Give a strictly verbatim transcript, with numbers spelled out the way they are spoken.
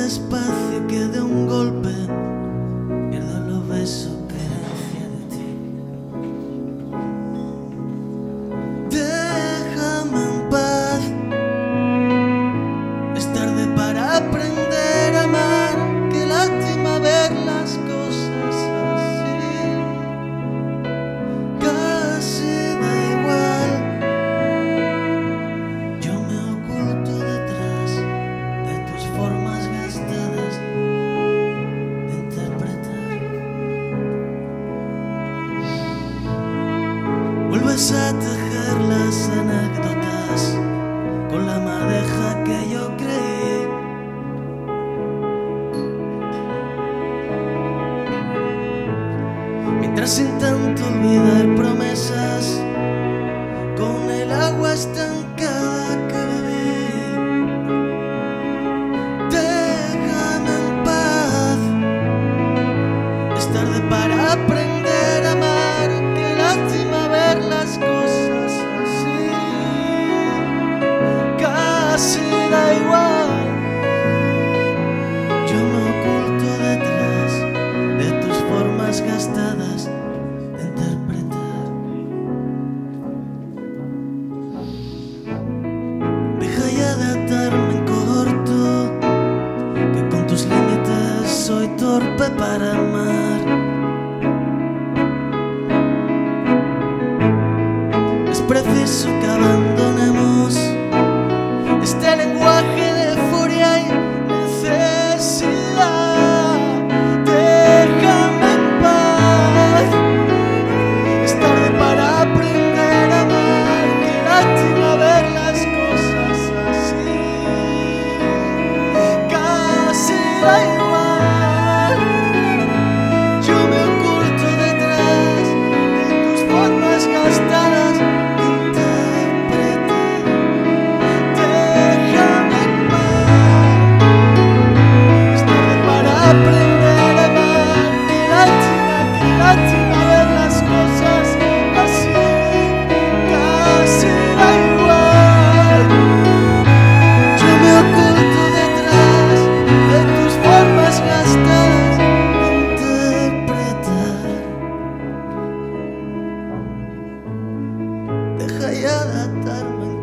despacio que de un golpe pierdo los besos que herencia de ti. Déjame en paz, es tarde para aprender a amar. Qué lástima ver las cosas así. Casi da igual, yo me oculto detrás de tus formas gastadas de interpretar. Vuelves a tejer las anécdotas con la madeja que yo creí. Mientras intento olvidar promesas con el agua estancada que bebí. Déjame en paz, es tarde para aprender a amar. Qué lástima ver las cosas así. Casi da igual, yo me oculto detrás de tus formas gastadas de interpretar. Deja ya de atarme en corto, que con tus límites soy torpe para amar. Es preciso que abandonemos este lenguaje de furia y necesidad. Déjame en paz, es tarde para aprender a amar. Qué lástima ver las cosas así. Casi da igual, yo me oculto detrás de tus formas gastadas de interpretar. Déjame en paz, es tarde para aprender a amar. Qué lástima, qué lástima ver las cosas así. Casi da igual, yo me oculto detrás de tus formas gastadas de interpretar. Deja ya de atarme en